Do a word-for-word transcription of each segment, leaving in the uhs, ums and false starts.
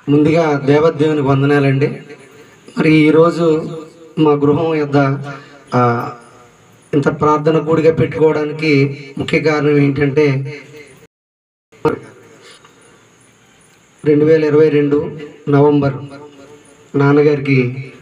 ముందుగా దేవదేవునికి వందనాలండి. మరి ఈరోజు మా గృహం యొద్ద ఇంత ప్రార్థన కూడిగా పెట్టుకోవడానికి ముఖ్య కారణం ఏంటంటే, రెండు వేల ఇరవై రెండు నవంబర్ నాన్నగారికి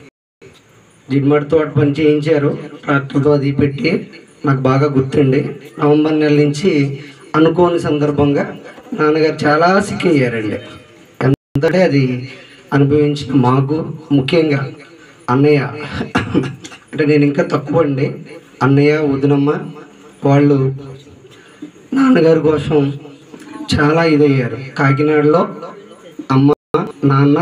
జిడ్మడి తోట పని చేయించారు. ట్రాక్టర్తో అది పెట్టి నాకు బాగా గుర్తుండి, నవంబర్ నెల నుంచి అనుకోని సందర్భంగా నాన్నగారు చాలా సిక్ అయ్యారండి. ఎంతంటే అది అనుభవించిన మాకు, ముఖ్యంగా అన్నయ్య అంటే నేను ఇంకా తక్కువ అండి, అన్నయ్య వదినమ్మ వాళ్ళు నాన్నగారి కోసం చాలా ఇదయ్యారు. కాకినాడలో అమ్మ నాన్న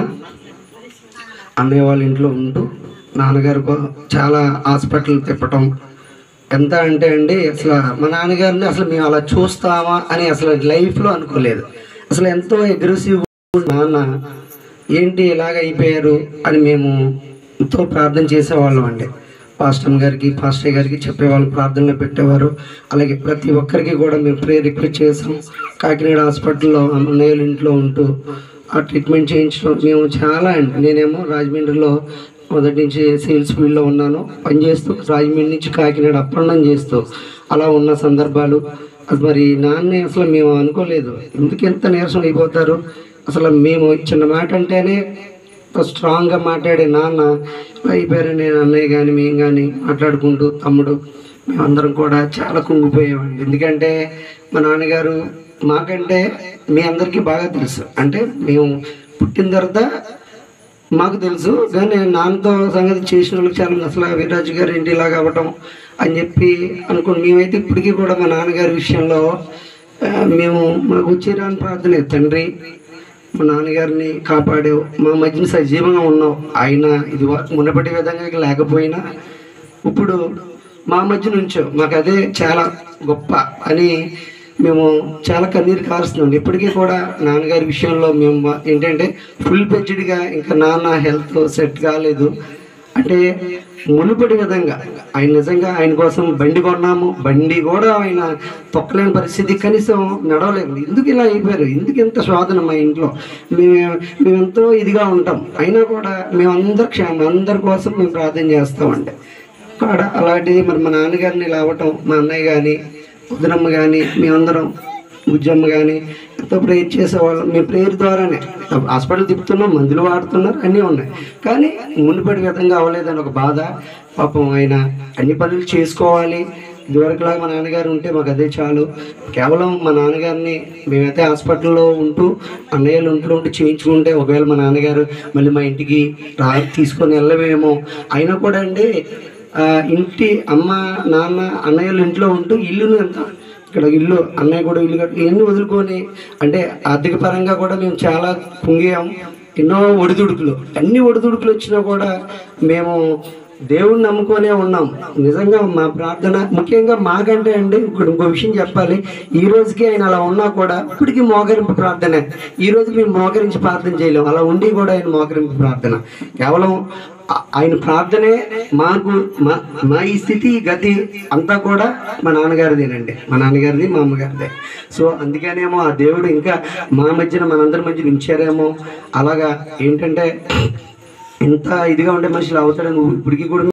అన్నయ్య వాళ్ళ ఇంట్లో ఉంటూ నాన్నగారు చాలా హాస్పిటల్ తిప్పటం. ఎంత అంటే అండి, అసలు మా నాన్నగారిని అసలు మేము అలా చూస్తామా అని అసలు లైఫ్లో అనుకోలేదు. అసలు ఎంతో అగ్రెసివ్ నాన్న ఏంటి ఇలాగ అయిపోయారు అని మేము ఎంతో ప్రార్థన చేసేవాళ్ళం అండి. పాస్టర్ గారికి పాస్టర్ గారికి చెప్పేవాళ్ళు, ప్రార్థనలో పెట్టేవారు. అలాగే ప్రతి ఒక్కరికి కూడా మేము ప్రేయర్ రిక్వెస్ట్ చేసాం. కాకినాడ హాస్పిటల్లో అన్నయ్యల ఇంట్లో ఉంటూ ఆ ట్రీట్మెంట్ చేయించడం మేము చాలా అండి. నేనేమో రాజమండ్రిలో మొదటి నుంచి సేల్స్ ఫీల్డ్లో ఉన్నాను, పనిచేస్తూ రాజమండ్రి నుంచి కాకినాడ అప్రయాణం చేస్తూ అలా ఉన్న సందర్భాలు. అది మరి నాన్నే అసలు మేము అనుకోలేదు, ఎందుకు ఎంత నీరసం అయిపోతారు. అసలు మేము చిన్న మాట అంటేనే స్ట్రాంగ్గా మాట్లాడే నాన్న అయిపోయారు. నేను అన్నయ్య కానీ మేము కానీ మాట్లాడుకుంటూ తమ్ముడు మేమందరం కూడా చాలా కుంగిపోయామండి. ఎందుకంటే మా నాన్నగారు మాకంటే మీ అందరికీ బాగా తెలుసు, అంటే మేము పుట్టిన తర్వాత మాకు తెలుసు, కానీ నాన్నతో సంగతి చేసిన వాళ్ళకి చాలా అసలు వీర్రాజు గారు ఏంటి ఇలాగ అవ్వటం అని చెప్పి అనుకుని మేమైతే ఇప్పటికీ కూడా మా నాన్నగారి విషయంలో మేము మాకు వచ్చే రాని ప్రార్థనే, తండ్రి మా నాన్నగారిని కాపాడావు, మా మధ్యన సజీవంగా ఉన్నావు. ఆయన ఇది మునపటి విధంగా లేకపోయినా ఇప్పుడు మా మధ్య నుంచో మాకు అదే చాలా గొప్ప అని మేము చాలా కన్నీరు కారుస్తున్నాం. ఇప్పటికీ కూడా నాన్నగారి విషయంలో మేము ఏంటంటే ఫుల్ పెజ్డ్గా ఇంకా నాన్న హెల్త్ సెట్ కాలేదు అంటే మునుపటి విధంగా ఆయన నిజంగా ఆయన కోసం బండి కొన్నాము, బండి కూడా ఆయన తొక్కలేని పరిస్థితి, కనీసం నడవలేదు. ఎందుకు ఇలా అయిపోయారు, ఎందుకు ఎంత శోధన మా ఇంట్లో, మేము మేమెంతో ఇదిగా ఉంటాం, అయినా కూడా మేమందరి క్షేమం అందరి కోసం మేము ప్రార్థన చేస్తామండి. కాడ అలాంటిది మరి మా నాన్నగారిని ఇలా అవ్వటం, మా అన్నయ్య కానీ వదినమ్మ కానీ మేమందరం బుజ్జమ్మ కానీ ఎంతో ప్రేయర్ చేసేవాళ్ళం. మేము ప్రేయర్ ద్వారానే హాస్పిటల్ తిప్పుతున్నాం, మందులు వాడుతున్నారు, అన్నీ ఉన్నాయి, కానీ మునుపటి విధంగా అవ్వలేదని ఒక బాధ. పాపం ఆయన అన్ని పనులు చేసుకోవాలి, ఇదివరకులాగా మా నాన్నగారు ఉంటే మాకు అదే చాలు. కేవలం మా నాన్నగారిని మేమైతే హాస్పిటల్లో ఉంటూ అన్నయ్యలు ఇంట్లో ఉంటూ చేయించుకుంటే ఒకవేళ మా నాన్నగారు మళ్ళీ మా ఇంటికి రా తీసుకొని వెళ్ళవేమో, అయినా కూడా అండి ఇంటి అమ్మ నాన్న అన్నయ్యలు ఇంట్లో ఉంటూ ఇల్లును ఎంత ఇక్కడ ఇల్లు అన్నయ్య కూడా ఇల్లు కట్టి ఇవన్నీ వదులుకొని అంటే ఆర్థిక పరంగా కూడా మేము చాలా కుంగాం. ఎన్నో ఒడిదుడుకులు, అన్ని ఒడిదుడుకులు వచ్చినా కూడా మేము దేవుణ్ణి నమ్ముకొనే ఉన్నాం. నిజంగా మా ప్రార్థన ముఖ్యంగా మాకంటే అండి ఇప్పుడు ఇంకో విషయం చెప్పాలి, ఈ రోజుకి ఆయన అలా ఉన్నా కూడా ఇప్పటికీ మోకరింపు ప్రార్థనే. ఈ రోజు మేము మోకరించి ప్రార్థన చేయలేము, అలా ఉండి కూడా ఆయన మోకరింపు ప్రార్థన. కేవలం ఆయన ప్రార్థనే మాకు మా మా ఈ స్థితి గతి అంతా కూడా మా నాన్నగారిదేనండి, మా నాన్నగారిది మా అమ్మగారిదే. సో అందుకనేమో ఆ దేవుడు ఇంకా మా మధ్యన మనందరి మధ్యన ఉంచారేమో. అలాగా ఏంటంటే ఇంత ఇదిగా ఉండే మనుషులు అవుతాడని ఇప్పటికీ కూడా